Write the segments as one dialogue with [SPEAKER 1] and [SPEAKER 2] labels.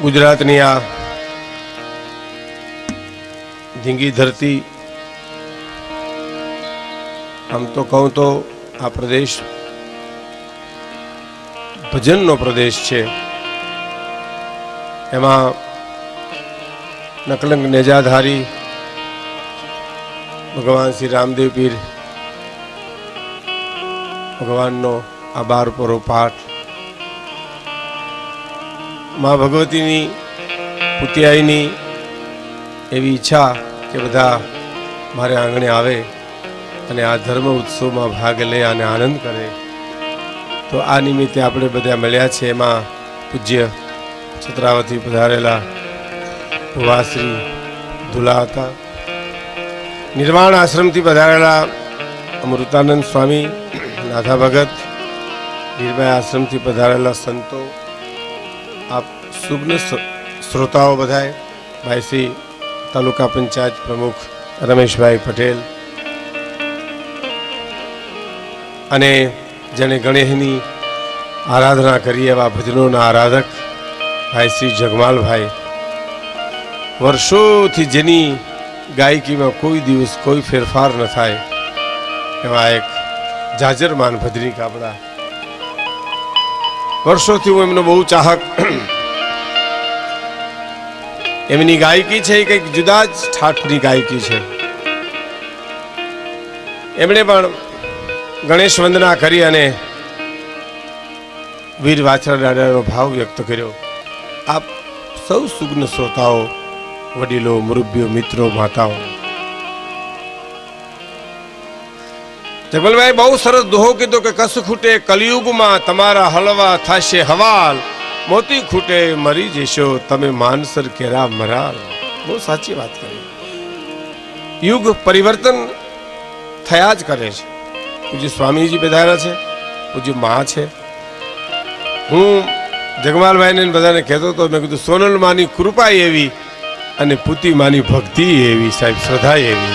[SPEAKER 1] ગુજરાતની આ ધીંગી ધરતી, આમ તો કહું તો આ પ્રદેશ ભજનનો પ્રદેશ છે. એમાં નકલંક નેજાધારી ભગવાન શ્રી રામદેવ પીર ભગવાનનો આ 12 પરો પાઠ, મા ભગવતીની પુતિયાઈની એવી ઈચ્છા કે બધા મારે આંગણે આવે અને આ ધર્મ ઉત્સવમાં ભાગ લે અને આનંદ કરે. તો આ નિમિત્તે આપણે બધા મળ્યા છે. એમાં પૂજ્ય છત્રાવતી પધારેલા ભુવાશ્રી ધુલા હતા, નિર્વાણ આશ્રમથી પધારેલા અમૃતાનંદ સ્વામી, નાથા ભગત, વીરભાઈ આશ્રમથી પધારેલા સંતો, આપ શુભ્ન શ્રોતાઓ બધાએ, ભાઈ શ્રી તાલુકા પંચાયત પ્રમુખ રમેશભાઈ પટેલ, અને જેણે ગણેશની આરાધના કરી એવા ભજનોના આરાધક ભાઈ શ્રી જગમાલભાઈ, વર્ષોથી જેની ગાયકીમાં કોઈ દિવસ કોઈ ફેરફાર ન થાય એવા એક જાજરમાન ભદ્રી કાપડા. વર્ષોથી હું એમનો બહુ ચાહક. એમની ગાયકી છે એ કંઈક જુદા જ ઠાઠની ગાયકી છે. એમણે પણ ગણેશ વંદના કરી અને વીર વાછરા દાદાનો ભાવ વ્યક્ત કર્યો. આપ સૌ સુગ્ન શ્રોતાઓ, વડીલો, મુરબ્બીઓ, મિત્રો, માતાઓ, જગમલભાઈ બહુ સરસ દોહો કીધો કે કસ ખૂટે કલયુગમાં તમારા હલવા થશે હવાલ, મોતી ખૂટે મરી જશો તમે માનસર કેરા મરાલ. બહુ સાચી વાત કરી. યુગ પરિવર્તન થયા જ કરે છે. પૂજ્ય સ્વામીજી પધાર્યા છે, પૂજ્ય મા છે. હું જગમાલભાઈને બધાને કહેતો હતો, મેં કીધું સોનલ માની કૃપા એવી અને પુતી માની ભક્તિ એવી, સાહેબ શ્રદ્ધા એવી.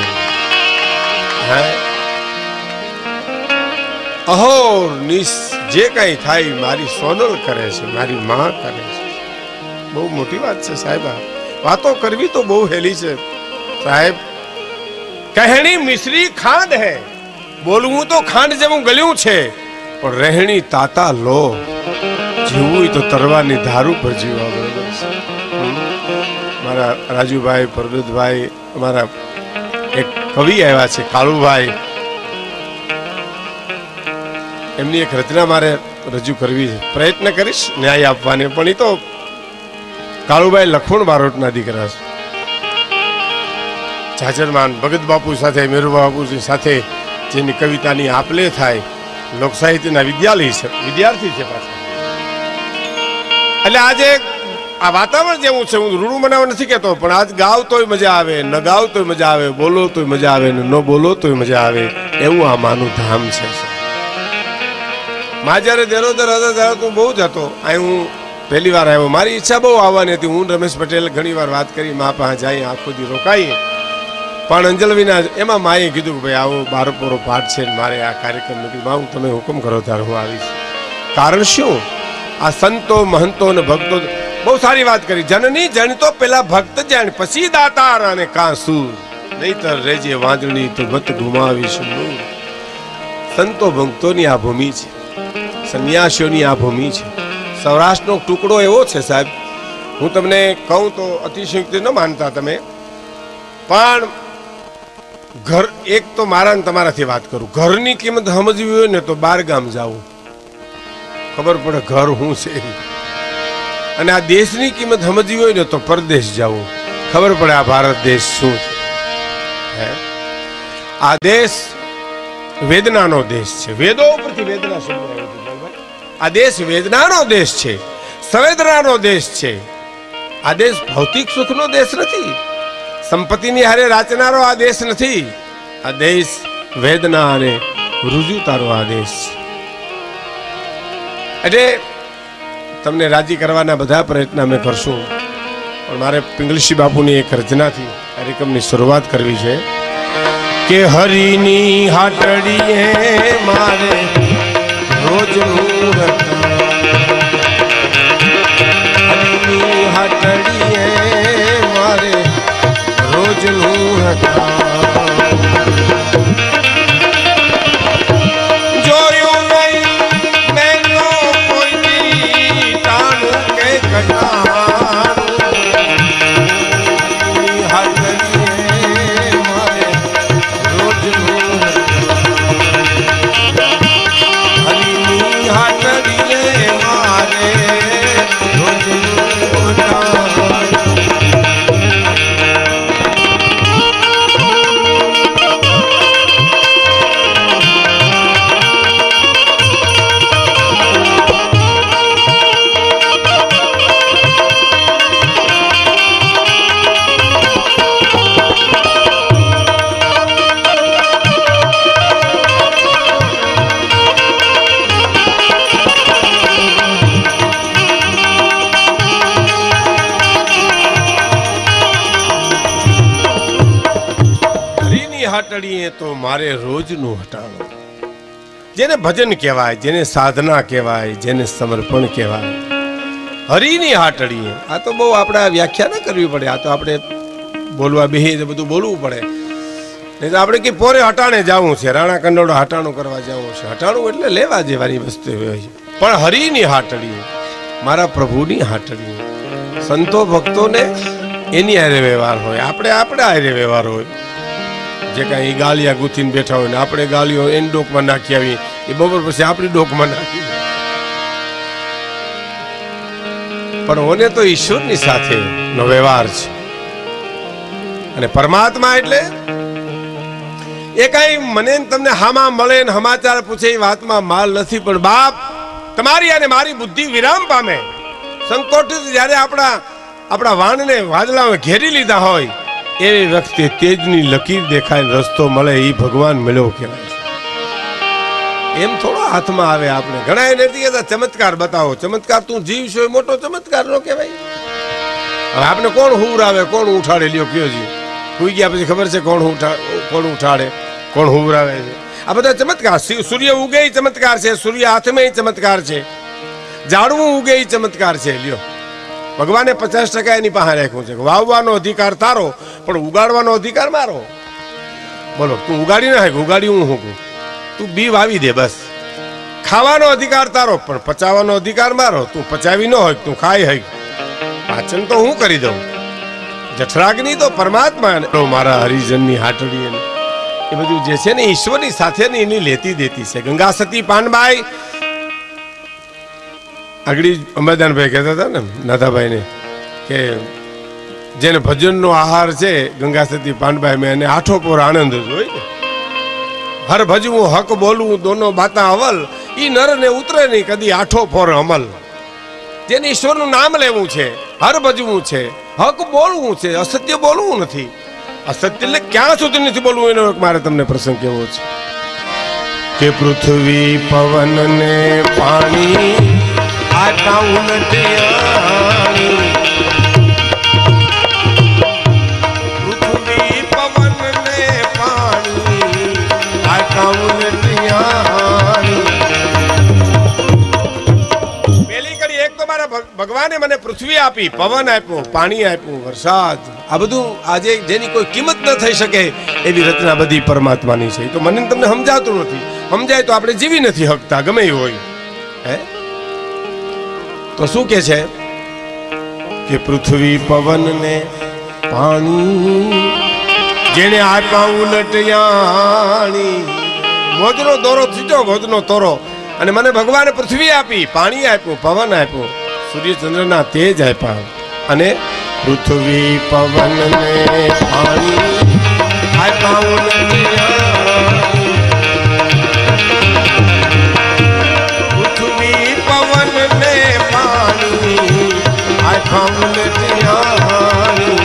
[SPEAKER 1] અહોર નિશ જે કઈ થાય મારી સોનલ કરે છે, મારી માં કરે છે. બહુ મોટી વાત છે સાહેબ. વાતો કરવી તો બહુ હેલી છે સાહેબ. કહેણી મિશ્રી ખાંડ હે, બોલવું તો ખાંડ જેવું ગળ્યું છે, પણ રહેણી તાતા લો, જીવવું તો તરવાની ધાર ઉપર જીવવા. બરોબર છે. મારા રાજુભાઈ, પરબતભાઈ, અમારા એક કવિ આવ્યા છે કાળુભાઈ, એમની એક રચના મારે રજૂ કરવી છે. પ્રયત્ન કરીશ ન્યાય આપવાની, પણ એ તો કાળુભાઈ લખણ બારોટના દીકરા છે. જાજરમાન ભગત બાપુ સાથે, મેરુ બાપુ સાથે જેની કવિતાની આપલે થાય, લોક સાહિત્યના વિદ્યાર્થી છે પાછા. એટલે આજે આ વાતાવરણ જેવું છે. હું રૂડું મનાવવા નથી કહેતો, પણ આજ ગાવ તોય મજા આવે, ન ગાવ તોય મજા આવે, બોલો તોય મજા આવે, ન બોલો તોય મજા આવે, એવું આ માનું ધામ છે. માં જયારે દેરોદર હતા ત્યારે તું બહુ જ હતો. અહીં હું પહેલી વાર આવ્યો, મારી ઈચ્છા બહુ આવવાની હતી. હું રમેશ પટેલ ઘણી વાર વાત કરી, મા પાસે જઈએ, આખો દી રોકાઈએ, પણ અંજલ વિના. એમાં માએ કીધું કે ભાઈ આવો 12 પોરો પાઠ છે, મારે આ કાર્યક્રમ નથી. માં હું તમે હુકમ કરો ત્યારે હું આવીશ. કારણ શું? આ સંતો, મહંતો અને ભક્તો બહુ સારી વાત કરી. જનની જણ તો પેલા ભક્ત જાણ, પછી દાતાર અને કાંસુ, નહીતર રેજે વાંદણી તો મત ગુમાવીશ. સંતો ભક્તોની આ ભૂમિ છે, સંન્યાસીઓની આ ભૂમિ છે. સૌરાષ્ટ્રનો ટુકડો એવો છે સાહેબ, હું તમને કહું તો અતિશયોક્તિ ન માનતા તમે, પણ ઘર એક તો મારા ને તમારાથી વાત કરું, ઘરની કિંમત સમજવી હોય ને તો 12 ગામ જાવું, ખબર પડે ઘર શું છે. અને આ દેશની કિંમત સમજવી હોય ને તો પરદેશ જવું, ખબર પડે આ ભારત દેશ શું છે. આ દેશ વેદનાનો દેશ છે. વેદો ઉપરથી વેદના શબ્દ. આ દેશ વેદનાનો દેશ છે, સંવેદનાનો દેશ છે. આ દેશ ભૌતિક સુખનો દેશ નથી, સંપત્તિની હારે રાચનારો આ દેશ નથી. આ દેશ વેદના અને રુજુતાનો આ દેશ છે. એટલે તમને રાજી કરવાના બધા પ્રયત્ન અમે કરશું, પણ મારે પિંગલશી બાપુની એક રચનાથી કાર્યક્રમની શરૂઆત કરવી છે કે હરિની હાટડીએ મારે રોજ હરિની હાટ હાટડીએ તો મારે રોજનું હટાણું. જેને ભજન કહેવાય, જેને સાધના કહેવાય, જેને સમર્પણ કહેવાય, હરિની હાટડીએ. આ તો બહુ આપણે વ્યાખ્યા ન કરવી પડે. આ તો આપણે બોલવા બેહી બધું બોલવું પડે. નહીં તો આપણે કે પોરે હટાણે જવું છે, રાણા કંડોળો હટાણું કરવા જવું છે. હટાણું એટલે લેવા જેવાની વસ્તુ હોય છે. પણ હરિની હાટડીએ, મારા પ્રભુની હાટડીએ. સંતો ભક્તોને એની હારે વ્યવહાર હોય, આપણે હારે વ્યવહાર હોય. જે કાંઈ ગાલિયા ગૂંથીને બેઠા હોય ને આપણે ગાલીઓ એની ડોકમાં નાખી આવી, એ બપોર પછી આપણી ડોકમાં નાખી. પણ ઓને તો ઈશ્વરની સાથે નો વ્યવહાર છે. અને પરમાત્મા એટલે એ કાંઈ મને તમને હામાં મળે ને સમાચાર પૂછે એ વાતમાં માલ નથી. પણ બાપ તમારી અને મારી બુદ્ધિ વિરામ પામે, સંકોચિત જ્યારે આપણા વાણને વાદળામાં ઘેરી લીધા હોય એવી વખતે તેજની લકીર દેખાય, રસ્તો મળે, એ ભગવાન મળ્યો કહેવાય છે. એમ થોડો હાથમાં આવે. આપણે ઘણા નથી કહેતા ચમત્કાર બતાવો. ચમત્કાર તું જીવ છો એ મોટો ચમત્કાર નો કહેવાય. હવે આપણે કોણ હુવરાવે, કોણ ઉઠાડે, લ્યો કયો જીવ હુઈ ગયા પછી ખબર છે કોણ ઉઠાડે, કોણ હુવરાવે છે. આ બધા ચમત્કાર. સૂર્ય ઉગે ચમત્કાર છે, સૂર્ય હાથમાં ચમત્કાર છે, ઝાડવું ઉગે ચમત્કાર છે. લ્યો ભગવાને 50% એની પાસે રાખ્યું છે. વાવવાનો અધિકાર તારો, પણ ઉગાડવાનો અધિકાર મારો. બોલો, તું ઉગાડી ના હોય, ઉગાડી હું કહું, તું બી વાવી દે બસ. ખાવાનો અધિકાર તારો, પણ પચાવવાનો અધિકાર મારો. તું પચાવી ન હોય, તું ખાઈ હોય, પાચન તો હું કરી દઉં. જઠરાગ્નિ તો પરમાત્મા મારા હરિજનની હાટડી એ બધું જે છે ને ઈશ્વરની સાથે એની લેતી દેતી છે. ગંગા સતી પાનબાઈ આગળ અંબાદાનભાઈ કહેતા હતા ને નાથાભાઈ ને કે જેને ભજનનો આહાર છે ગંગા સતી પાનબાઈ મેં એને આઠો પોર આનંદ જ હોય ને. હર ભજવું હક બોલવું દોનો બાતા અવલ, ઈ નર ને ઉતરે નહીં કદી આઠો પોર અમલ. જેને ઈશ્વરનું નામ લેવું છે, હર ભજવું છે, હક બોલવું છે, અસત્ય બોલવું નથી. અસત્ય એટલે ક્યાં સુધી નથી બોલવું એનો મારે તમને પ્રસંગ કેવો છે કે પૃથ્વી પવન ને પાણી આટા ઉલટિયાણી. પૃથ્વી પવન ને પાણી આટા ઉલટિયાણી. પેલી કરી એક તો મારા ભગવાને મને પૃથ્વી આપી, પવન આપ્યો, પાણી આપ્યું, વરસાદ. આ બધું આજે જેની કોઈ કિંમત ન થઈ શકે એવી રચના બધી પરમાત્માની છે. તો મને તમને સમજાતું નથી. સમજાય તો આપણે જીવી નથી હકતા ગમે એ હોય. હે તો શું કે છે કે પૃથ્વી પવન ને પાણી જેને આપ્યા ઉલટિયાણી. મોજનો દોરો થીજો, મોજનો તોરો. અને મને ભગવાને પૃથ્વી આપી, પાણી આપ્યું, પવન આપ્યું, સૂર્યચંદ્રના તેજ આપ્યા. અને પૃથ્વી પવન ને પાણી આપ્યા ઉલટિયાણી. પૃથ્વી પવન ને પાણી આપ્યા ઉલટિયાણી.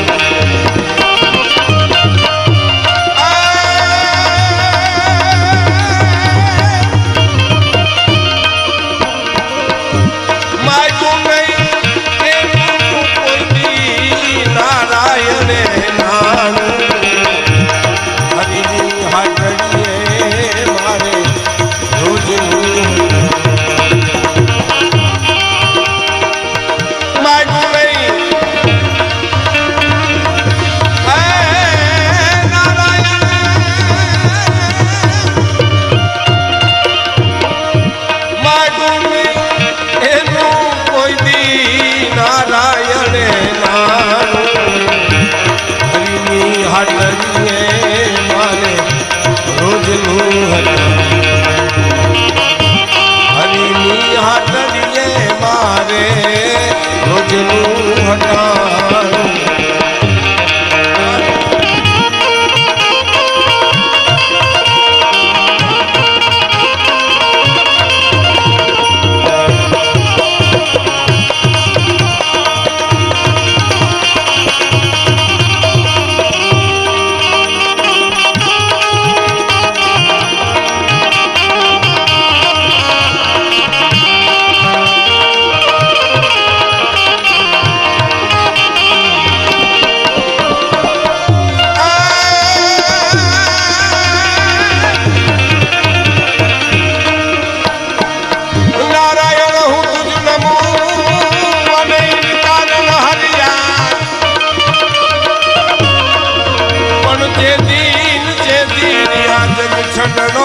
[SPEAKER 1] છનનો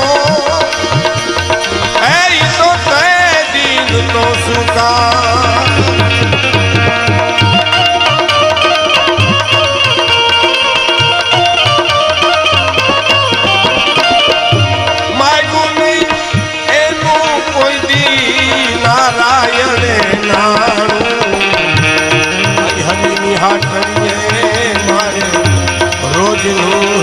[SPEAKER 1] એ તો તે દીન તો સુકા માગુની એનું કોઈ દી નારાયણે નાણું હરિની હાટડીએ મારે રોજનું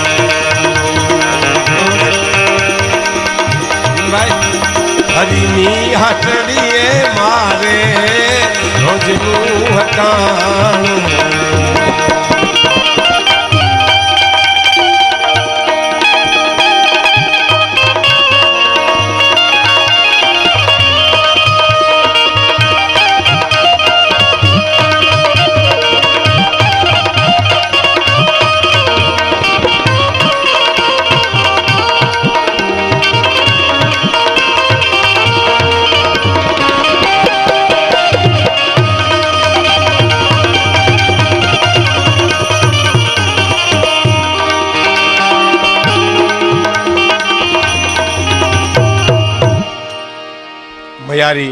[SPEAKER 1] હરિની હાટડીએ મારે રોજનું હટાણું મયારી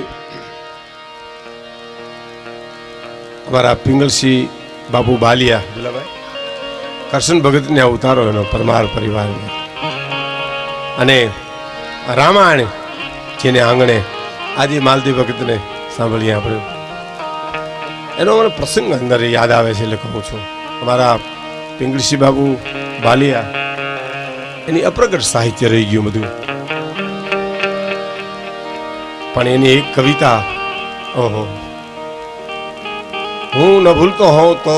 [SPEAKER 1] અમારા પિંગલસિંહ બાબુ બાલિયા કરશન ભગતને અવતારો એનો પરમાર પરિવાર અને રામાયણ જેને આંગણે આજે માલદી ભગતને સાંભળીએ આપણે એનો મને પ્રસંગ અંદર યાદ આવે છે એટલે કહું છું. અમારા પિંગલસિંહ બાબુ બાલિયા એની અપ્રગટ સાહિત્ય રહી ગયું બધું, પણ એની એક કવિતા ઓહો હું ન ભૂલતો હોઉં તો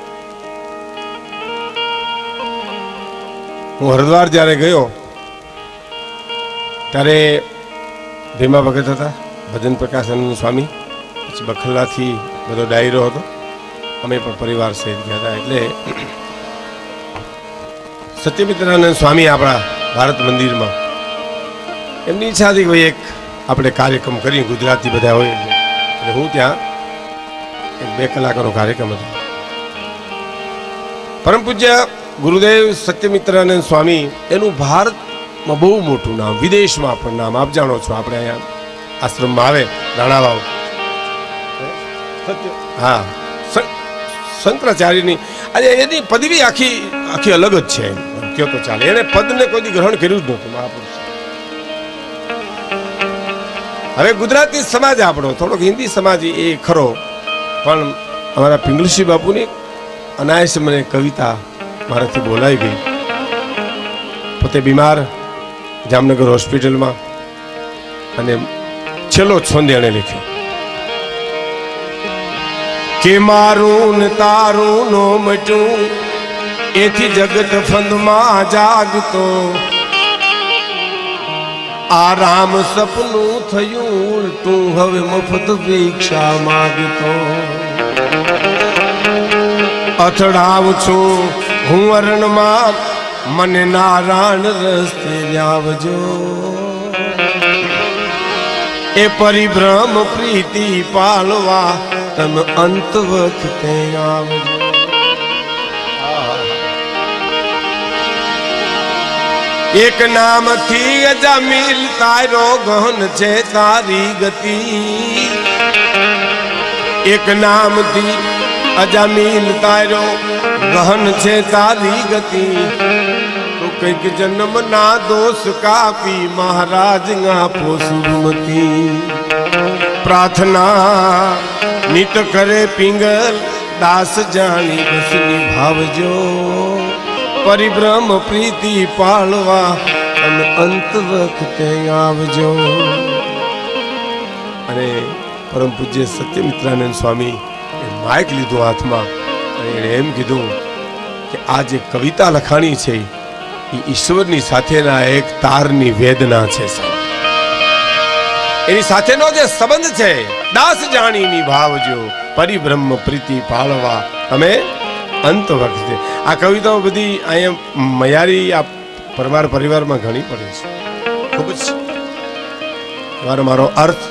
[SPEAKER 1] હું હરિદ્વાર જ્યારે ગયો ત્યારે ભીમા ભગત હતા, ભજન પ્રકાશાનંદ સ્વામી, પછી બખલ્લાથી બધો ડાયરો હતો, અમે પણ પરિવાર સહિત ગયા હતા. એટલે સત્યમિત્રાનંદ સ્વામી આપણા ભારત મંદિરમાં એમની ઈચ્છા હતી કે ભાઈ એક આપણે કાર્યક્રમ કરીએ, ગુજરાતી બધા હોય એટલે હું ત્યાં 2 કલાકનો કાર્યક્રમ હતો. પરમ પૂજ્ય ગુરુદેવ સત્યમિત્રાનંદ સ્વામી એનું ભારતમાં બહુ મોટું નામ, વિદેશમાં પણ નામ આપ જાણો છો. આપણે અહીંયા આશ્રમમાં આવે રાણાવાવ, હા શંકરાચાર્યની આજે એની પદવી આખી આખી અલગ જ છે, કયો તો ચાલે. એને પદને કોઈ ગ્રહણ કર્યું જ નહોતું મહાપુરુષ. હવે ગુજરાતી સમાજ આપણો થોડોક હિન્દી સમાજ એ ખરો, પણ અમારા પિંગલસિંહ બાપુની અનાયાસ મને કવિતા મારાથી બોલાઈ ગઈ. પોતે બીમાર જામનગર હોસ્પિટલમાં, અને છેલ્લો છંદ એણે લખ્યો કે મારું ને તારું નો મટું એથી જગત ફંદમાં જાગતો, આરામ સપનું થયું ઉલટું હવે મફત ભિક્ષા માગતો, અથડાવું છું હું અરણમાં મને નારાયણ રસ્તે લાવજો, એ પરિભ્રમ પ્રીતિ પાલવા તમે અંત વખતે આવજો. એક નામથી અજામિલ તારો ગહન છે તારી ગતિ, એક નામથી અજામિલ તારો ગહન છે તારી ગતિ, તો કઈક જન્મ ના દોષ કાપી મહારાજ આપો સુમતી, પ્રાર્થના નિત કરે પિંગલ દાસ જાણી બસ નિભાવજો, પરિભ્રમ પ્રીતિ પાળવા અને અંત વખતે આવજો. અને પરમ પૂજ્ય સત્યમિત્રાનંદ સ્વામી માઇક લીધું હાથમાં અને એણે એમ કીધું કે આ જે કવિતા લખાણી છે એ ઈશ્વરની સાથેના એક તારની વેદના છે, એની સાથેનો જે સંબંધ છે દાસ જાણી નિભાવજો, પરિભ્રમ પ્રીતિ પાળવા તમે અંત વખતે. આ કવિતાઓ બધી અહીંયા મયારી આ પરમાર પરિવારમાં ઘણી પડે છે, ખૂબ જ. મારો અર્થ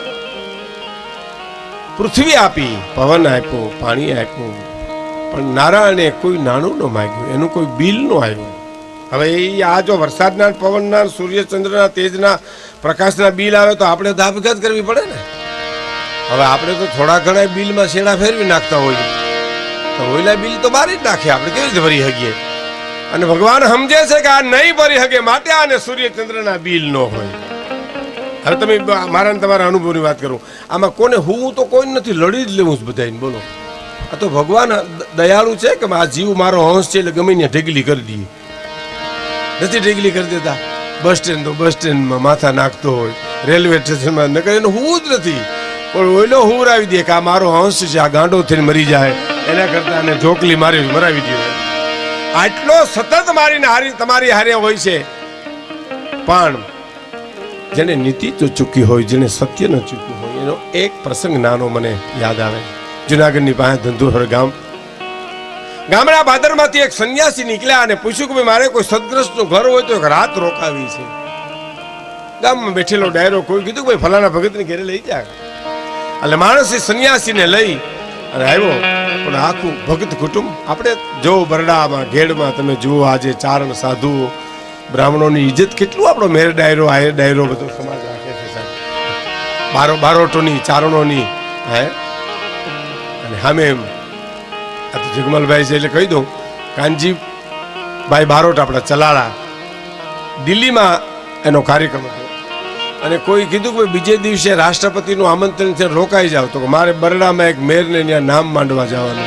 [SPEAKER 1] પૃથ્વી આપી, પવન આપ્યો, પાણી આપ્યું, પણ નારાયણે કોઈ નાણું ન માગ્યું, એનું કોઈ બિલ ન આવ્યું. હવે આ જો વરસાદના પવનના સૂર્યચંદ્રના તેજના પ્રકાશના બિલ આવે તો આપણે દાબગત કરવી પડે ને. હવે આપણે તો થોડા ઘણા બિલમાં શેડા ફેરવી નાખતા હોઈએ તો ઓઈલા બિલ તો બારી જ નાખીએ, આપણે કેવી રીતે ભરી શકીએ? અને ભગવાન સમજે છે કે આ નહીં ભરી શકે માટે આને સૂર્યચંદ્રના બિલ ન હોય. હવે તમે મારા ને તમારા અનુભવની વાત કરું, આમાં કોને હું તો કોઈ નથી, લડી જ લેવું બધાને. બોલો, આ તો ભગવાન દયાળુ છે કે આ જીવ મારો હંસ છે એટલે ગમે ત્યાં ઢગલી કરી દઈએ. નથી ઢગલી કરી દેતા. બસ સ્ટેન્ડ તો બસ સ્ટેન્ડમાં માથા નાખતો હોય, રેલવે સ્ટેશનમાં નકર એનું હું જ નથી, પણ ઓઈલો હુરાવી દે કે આ મારો હંસ છે, આ ગાંડો થઈને મરી જાય એના કરતા આને ઢોકલી મારી મરાવી દે. આટલો સતત મારીને હારી તમારી હારે હોય છે. પણ જેને નીતિ તો ચૂકી હોય, જેને સત્ય ન ચૂક્યું હોય, એનો એક પ્રસંગ નાનો મને યાદ આવે. જુનાગઢની પાસે ધંધુહર ગામડા ભાદરમાંથી એક સંન્યાસી નીકળ્યા અને પૂછ્યું કે મારે કોઈ સદગ્રસ્તનું ઘર હોય તો એક રાત રોકાવી છે. ગામમાં બેઠેલો ડાયરો કોઈ કીધું ભાઈ ફલાણા ભગતની ઘરે લઈ જાય. એટલે માણસ એ સંન્યાસીને લઈ અને આવ્યો. પણ આખું ભગત કુટુંબ, આપણે જો બરડામાં ઘેડમાં તમે જુઓ આજે ચારણ સાધુ બ્રાહ્મણોની ઇજ્જત કેટલું આપણો મેર ડાયરો આયર ડાયરો બધો સમાજ રાખે છે સાહેબ. બારોટોની ચારણોની હે. અને સામે એમ આ તો જગમલભાઈ છે એટલે કહી દઉં, કાનજીભાઈ બારોટ આપણા ચલાળા, દિલ્હીમાં એનો કાર્યક્રમ હતો. અને કોઈ કીધું કે બીજે દિવસે રાષ્ટ્રપતિનું આમંત્રણ છે, રોકાઈ જાવ. તો મારે બરડામાં એક મેયરને ત્યાં નામ માંડવા જવાનું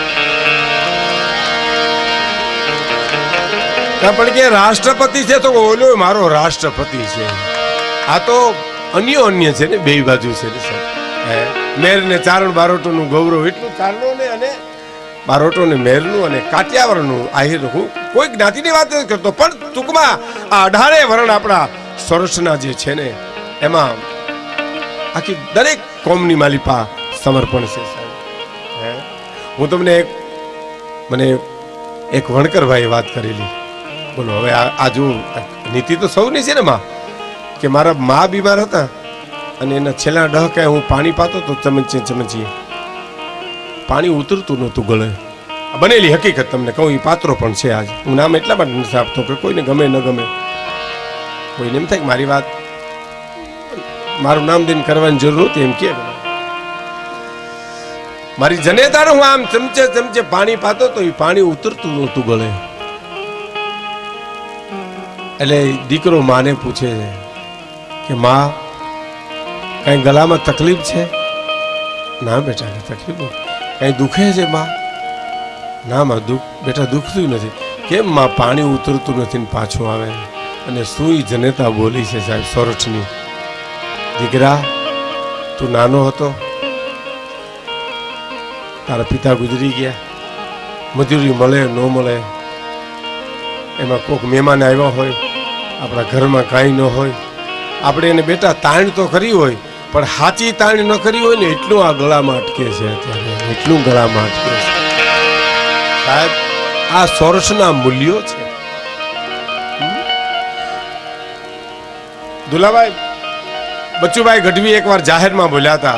[SPEAKER 1] છે. પણ કે રાષ્ટ્રપતિ છે તો ઓલો મારો રાષ્ટ્રપતિ છે. આ તો અન્ય છે ને, બે બાજુ છે ને સાહેબ. મેર ને ચારણ બારોટોનું ગૌરવ એટલું ચારણોને અને બારોટોને મેરનું અને કાઠિયાવાડનું આહિર. હું કોઈ જ્ઞાતિની વાત નથી કરતો, પણ ટૂંકમાં આ 18 વર્ણ આપણા સૌરાષ્ટ્રના જે છે ને એમાં આખી દરેક કોમની માલિપા સમર્પણ છે સાહેબ. હું તમને મને એક વણકરભાઈ વાત કરેલી. બોલો, હવે આ જો નીતિ તો સૌની છે ને માં, કે મારા મા બીમાર હતા અને એના છેલ્લા 10 કાંઈ હું પાણી પાતો તો ચમચીએ પાણી ઉતરતું નહોતું ગળે. બનેલી હકીકત તમને કહું, એ પાત્રો પણ છે. આજ હું નામ એટલા માટે નથી આપતો કે કોઈને ગમે ન ગમે, કોઈને એમ થાય કે મારી વાત મારું નામ દઈને કરવાની જરૂર હતી એમ કે. મારી જનેતાને હું આમ ચમચે પાણી પાતો તો એ પાણી ઉતરતું નહોતું ગળે. એટલે દીકરો માને પૂછે છે કે માં કઈ ગળામાં તકલીફ છે? ના બેટા, તકલીફ કઈ દુખે છે માં? ના માં બેટા દુખતું નથી. કેમ માં પાણી ઉતરતું નથી ને પાછું આવે? અને સુઈ જનેતા બોલી છે સાહેબ સોરઠની, દીકરા તું નાનો હતો, તારા પિતા ગુજરી ગયા, મજૂરી મળે ન મળે, એમાં કોઈક મહેમાન આવ્યા હોય, આપણા ઘરમાં કાંઈ ન હોય, આપણે એને બેટા તાણ તો કરી હોય પણ સાચી તાણ ન કરી હોય ને એટલું આ ગળામાં અટકે છે અત્યારે, એટલું ગળામાં અટકે છે સાહેબ. આ સોરઠના મૂલ્યો છે. દુલાભાઈ બચ્ચુભાઈ ગઢવી એકવાર જાહેરમાં બોલ્યા હતા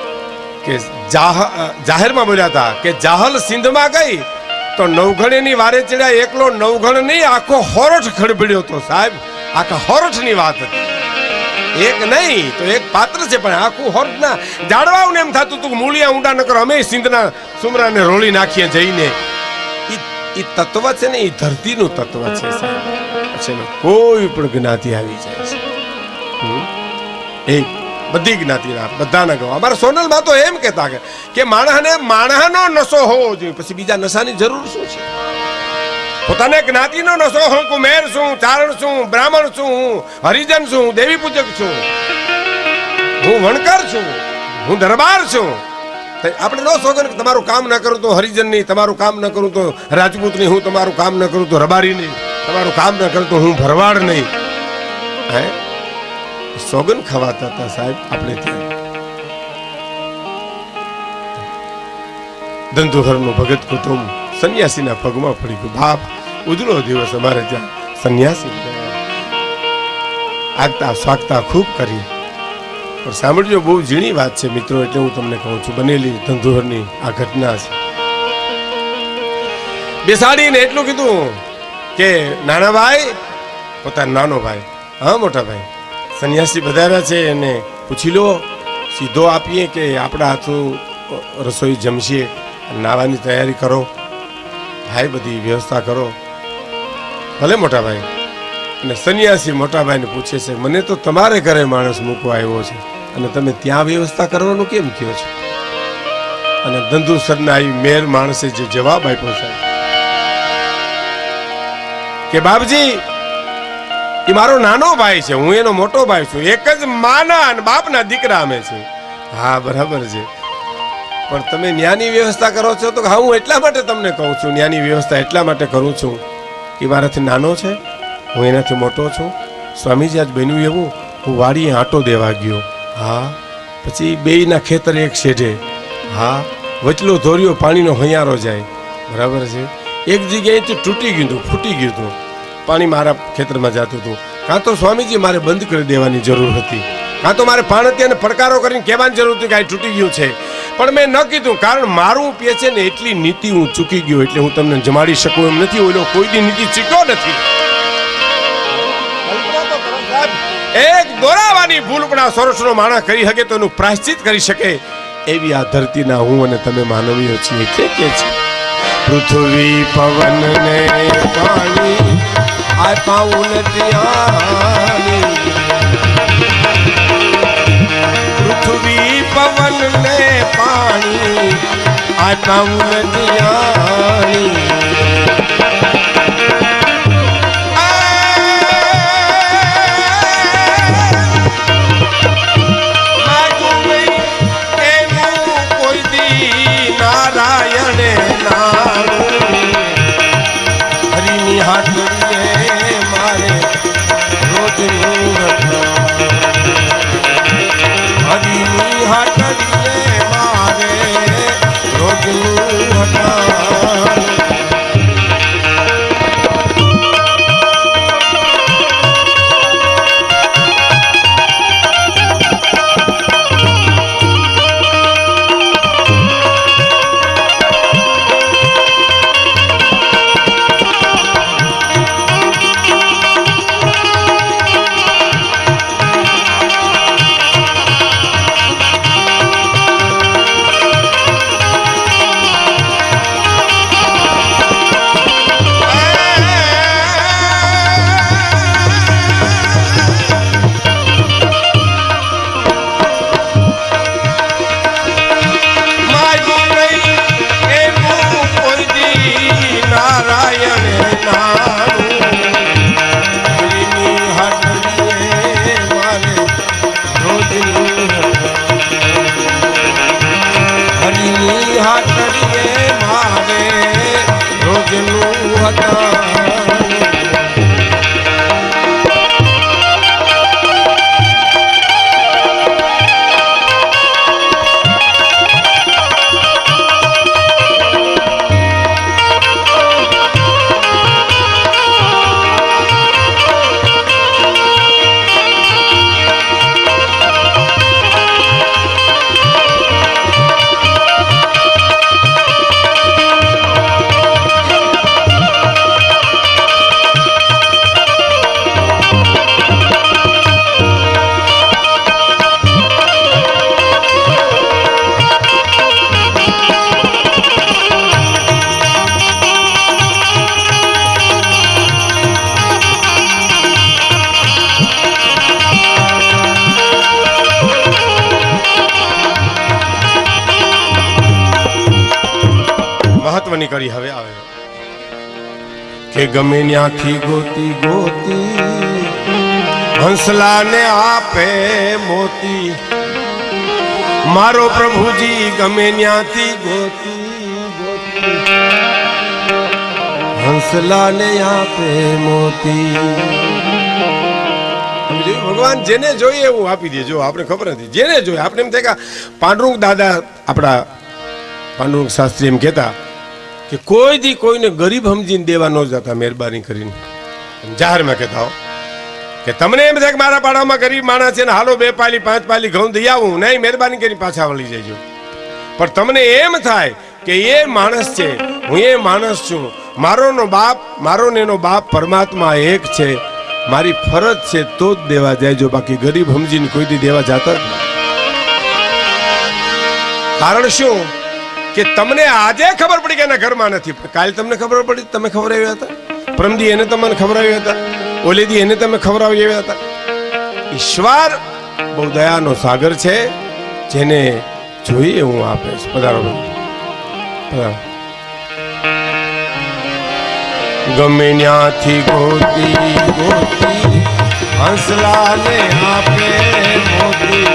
[SPEAKER 1] કે જાહલ સિંધમાં ગઈ તો નવઘણની વારે ચડ્યા, એકલો નવઘણ નહીં આખો હોરઠ ખડબડ્યો તો સાહેબ. આખા હોરઠની વાત હતી, એક નહીં તો એક પાત્ર છે પણ આખું હોરઠ ના જાડવાઓને એમ થતું હતું મૂળિયા ઊંડા ન કરો, અમે સિંધના સુમરાને રોળી નાખીએ જઈને. એ તત્વ છે ને, એ ધરતીનું તત્વ છે સાહેબ. પછી કોઈ પણ જ્ઞાતિ આવી જાય છે, એક બધી જ્ઞાતિના બધાના ગવા. અમારા સોનલમાં તો એમ કહેતા કે માણસનો નશો હોવો જોઈએ, પછી બીજા નશાની જરૂર શું છે? પોતાને જ્ઞાતિનો નશો, હું કુમેર છું, ચારણ છું, બ્રાહ્મણ છું, હું હરિજન છું, દેવી પૂજક છું, હું વણકર છું, હું દરબાર છું. આપણે નો સોગન તમારું કામ ન કરું તો હરિજન નહીં, તમારું કામ ન કરું તો રાજપૂત નહીં, હું તમારું કામ ન કરું તો રબારી નહીં, તમારું કામ ન કરું તો હું ભરવાડ નહીં. હે સોગન ખવાતા હતા સાહેબ આપણે ત્યાં. ધંધુહરનું ભગત કુટુંબ સંન્યાસીના પગમાં પડી ગયું. બાપ ઉજળો દિવસ અમારે ત્યાં સંન્યાસી આગતા સ્વાગતા ખૂબ કરી. પણ સાંભળજો, બહુ ઝીણી વાત છે મિત્રો, એટલે હું તમને કહું છું. બનેલી ધંધુહરની આ ઘટના છે. બેસાડીને એટલું કીધું કે નાના ભાઈ, પોતાનો નાનો ભાઈ, હા મોટા ભાઈ, સંન્યાસી પધાર્યા છે એને પૂછી લો, સીધો આપીએ કે આપણા હાથનું રસોઈ જમશીએ, નાવાની તૈયારી કરો ભાઈ, બધી વ્યવસ્થા કરો. ભલે મોટા ભાઈ. અને સંન્યાસી મોટા ભાઈને પૂછે છે, મને તો તમારે ઘરે માણસ મૂકવા આવ્યો છે અને તમે ત્યાં વ્યવસ્થા કરવાનું કેમ કહો છો? અને ધંધુસરના આવી મેર માણસે જે જવાબ આપ્યો છે કે બાપજી, એ મારો નાનો ભાઈ છે, હું એનો મોટો ભાઈ છું, એક જ માના અને બાપના દીકરા અમે છીએ. હા બરાબર છે, પણ તમે ન્યાની વ્યવસ્થા કરો છો? તો હા, હું એટલા માટે તમને કહું છું, ન્યાની વ્યવસ્થા એટલા માટે કરું છું કે મારાથી નાનો છે, હું એનાથી મોટો છું. સ્વામીજી આજ બન્યું એવું, હું વાડીએ આંટો દેવા ગયો, હા, પછી બેયના ખેતર એક શેઢે, હા, વચલો ધોર્યો પાણીનો હૈયારો જાય, બરાબર છે, એક જગ્યાએથી તૂટી ગયું હતું, ફૂટી ગયું હતું, પાણી મારા ખેતરમાં જતું હતું. કાં તો સ્વામીજી મારે બંધ કરી દેવાની જરૂર હતી, કાં તો મારે પાણી અને પડકારો કરીને કહેવાની જરૂર હતી કે આ તૂટી ગયું છે, પણ મેં ન કીધું, કારણ મારું પે છે ને એટલી નીતિ હું ચૂકી ગયો, એટલે હું તમને જમાડી શકું એમ નથી. ઓલો કોઈની નીતિ ચૂક્યો નથી. એક દોરાવાની ભૂલ પણ આ સરસનો માણસ કરી શકે તો એનું પ્રાયશ્ચિત કરી શકે એવી આ ધરતીના હું અને તમે માનવીઓ છીએ. એટલે કે છે પૃથ્વી પવન ને પાણી આપાઉં નથી આની, પૃથ્વી પવન ને પાણી આપાઉં નથી આની. મહત્વની કરી હવે આવે કે ગમે ત્યાંથી ગોતી ગોતી હંસલાને આપે મોતી, મારો પ્રભુજી ગમે ત્યાંથી ગોતી ગોતી હંસલાને આપે મોતી. ભગવાન જેને જોઈએ એવું આપી દે. જો આપણે ખબર નથી, જેને જોઈએ આપણે એમ થાય કે પાંડુરંગ દાદા, આપણા પાંડુરંગ શાસ્ત્રી એમ કહેતા કે કોઈ દી કોઈને ગરીબ સમજીને દેવા ન જતા, મહેરબાની કરીને જાહેરમાં કહેતા હો કે તમને એમ થાય કે મારા પાડામાં ગરીબ માણસ છે ને, હાલો 2 પાલી 5 પાલી ઘઉં દઈ આવું, નહીં, મહેરબાની કરીને પાછા વળી જજો. પણ તમને એમ થાય કે એ માણસ છે, હું એ માણસ છું, મારો ને એનો બાપ પરમાત્મા એક છે. મારી ફરજ છે તો જ દેવા જાય, જો બાકી ગરીબ સમજીને કોઈ દી દેવા જાતા જ નહીં. કારણ શું કે તમને આજે ખબર પડી કે એના ઘરમાં નથી, પણ કાલે તમને ખબર પડી, તમે ખવડાવ્યા હતા. પરમદી એને તમને ખવડાવ્યા હતા, ઓલેદી એને તમે ખવડાવ્યા હતા. ઈશ્વર બહુ દયાનો સાગર છે, જેને જોઈએ હું આપે છે. પધારો પધારો. ગમે ત્યાંથી ગોતી ગોતી હંસલાને આપે મોતી.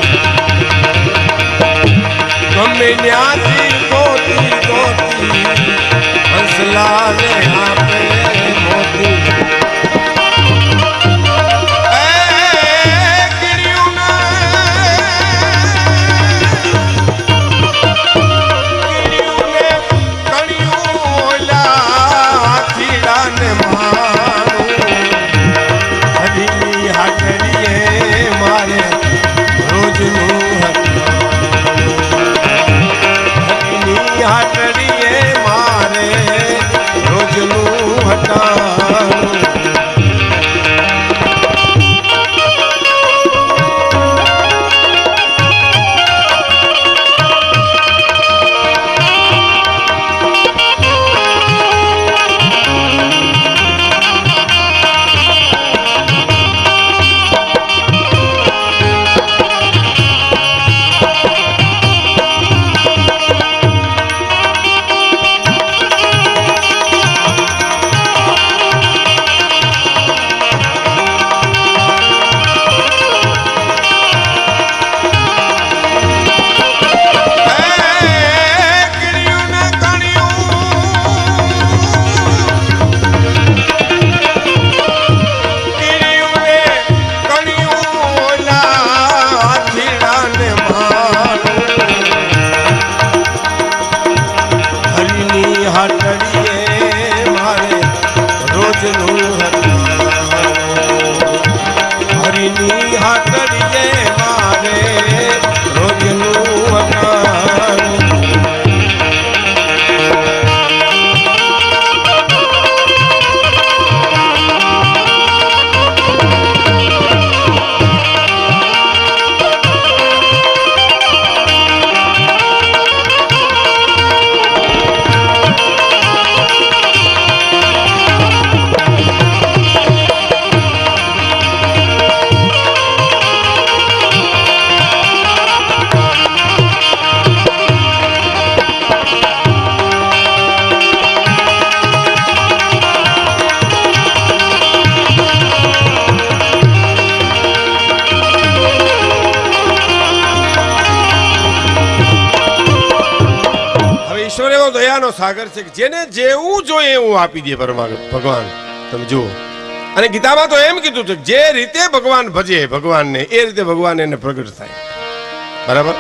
[SPEAKER 1] ગમે ત્યાંથી ગોતી ગોતી હંસલાને આપે મોતી. દયાનો સાગર છે, જેને જેવું જોઈએ એવું આપી દે ભગવાન. તમે જુઓ, અને ગીતામાં તો એમ કીધું છે જે રીતે ભગવાન ભજે ભગવાનને એ રીતે ભગવાન એને પ્રગટ થાય. બરાબર.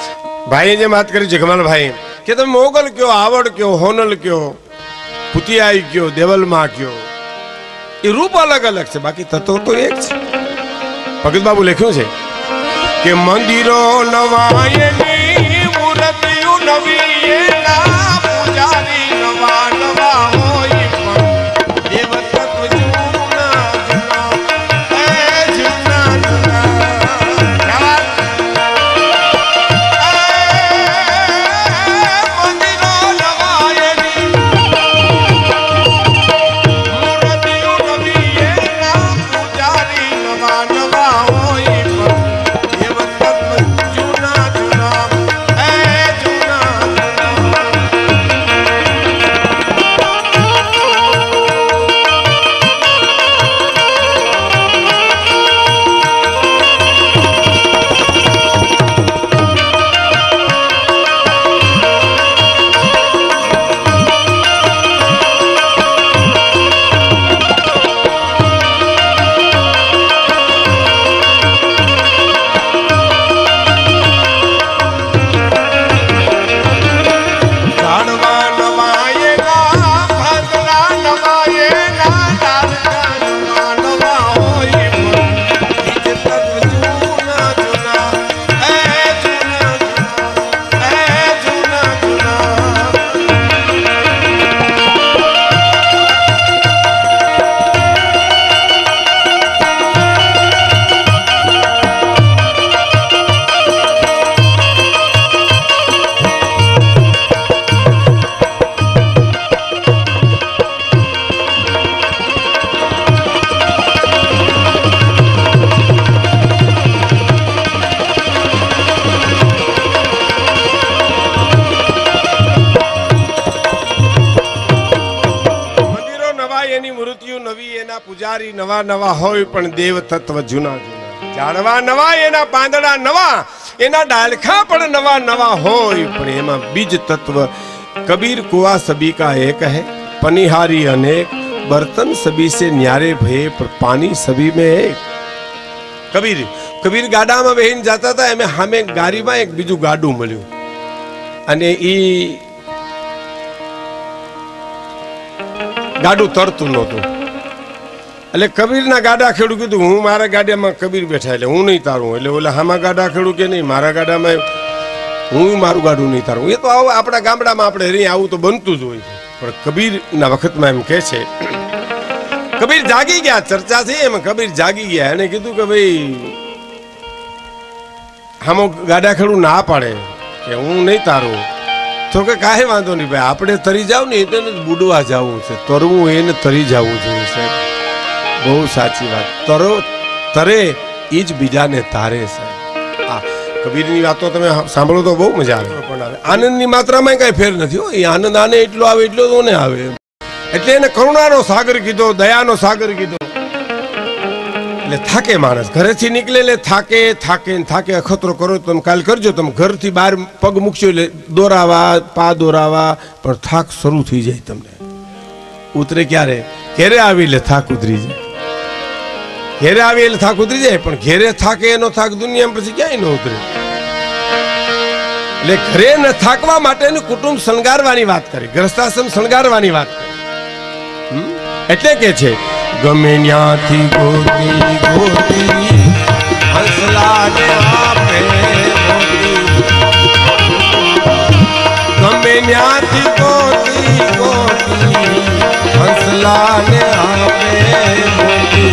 [SPEAKER 1] ભાઈએ જે વાત કરી છે જગમાલભાઈ કે તમે મોગલ કયો, આવડ કયો, હોનલ કયો, પુતિયાઈ કયો, દેવલમાં કયો, એ રૂપ અલગ અલગ છે, બાકી તત્વ તો એક છે. ભગત બાબુ લખ્યું છે કે મંદિરો નવાયની મૂર્તિઓ નવી એના પૂજારી નવા નવા હોય પણ દેવ તત્વ જૂના જૂના એ જૂના જૂના. મંદિરો નવાયની મૂર્તિઓ નવી એના પૂજારી નવા નવા હોય પણ દેવ તત્વ જૂના જૂના એ જૂના જૂના. એના પૂજારી નવા નવા હોય પણ દેવ તત્વ જૂના જૂના. ઝાડવા નવા એના પાંદડા નવા, એના ડાળખા પણ નવા નવા હોય પણ એમાં બીજ તત્વ. કબીર કુआ सभी का एक है, पनिहारी अनेक, बर्तन सभी से न्यारे भये पर पानी सभी में एक. કબીર ગાડામાં બેહીને જતા હતા, એમ સામે ગાડીમાં એક બીજું ગાડું મળ્યું અને ઈ ગાડું તરતું નહોતું. એટલે કબીરના ગાડા ખેડું કીધું હું મારા ગાડામાં કબીર બેઠા એટલે હું નહીં તારું. એટલે ઓલા હામા ગાડા ખેડું કે નહીં મારા ગાડામાં હું મારું ગાડું નહીં તારું. એ તો આવું આપણા ગામડામાં આપણે રહી આવું તો બનતું જ હોય. પણ કબીરના વખતમાં એમ કહે છે, કબીર જાગી ગયા, ચર્ચા છે એમ. કબીર જાગી ગયા એને કીધું કે ભાઈ હામો ગાડા ખેડું ના પાડે કે હું નહીં તારું. તો કે કાંઈ વાંધો નહીં ભાઈ, આપણે તરી જાવ ને એટલે બુડવા જવું છે, તરવું એને તરી જવું જોઈએ સાહેબ. બહુ સાચી વાત. તરે એ જ બીજાને તારે સાહેબ. આ કબીરની વાતો તમે સાંભળો તો બહુ મજા આવે. પણ આનંદની માત્રામાં કઈ ફેર નથી હો. એ આનંદ આને એટલો આવે એટલો તો ને આવે. એટલે એને કરુણાનો સાગર કીધો, દયાનો સાગર કીધો. એટલે થાકે માણસ, ઘરેથી નીકળે એટલે થાકે અખતરો કરો. તમે કાલ કરજો, તમે ઘરથી બહાર પગ મૂકશો એટલે દોરાવા પા દોરાવા પણ થાક શરૂ થઈ જાય. તમને ઉતરે ક્યારે? ઘેરે આવી એટલે થાક ઉતરી જાય. ઘેરે આવી એટલે થાક ઉતરી જાય. પણ ઘેરે થાકે એનો થાક દુનિયામાં પછી ક્યાંય ન ઉતરે. એટલે ઘરે ન થાકવા માટેનું કુટુંબ શણગારવાની વાત કરી, ગ્રસ્તાશ્રમ શણગારવાની વાત કરી. એટલે કે છે ગમે ન્યાથી ગોતી હંસલાને આપે મોતી. ગમે ન્યાથી ગોતી હંસલાને આપે મોતી.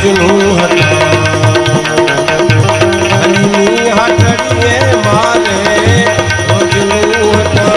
[SPEAKER 1] રોજનું હરીની હાટડીએ મારે રોજનું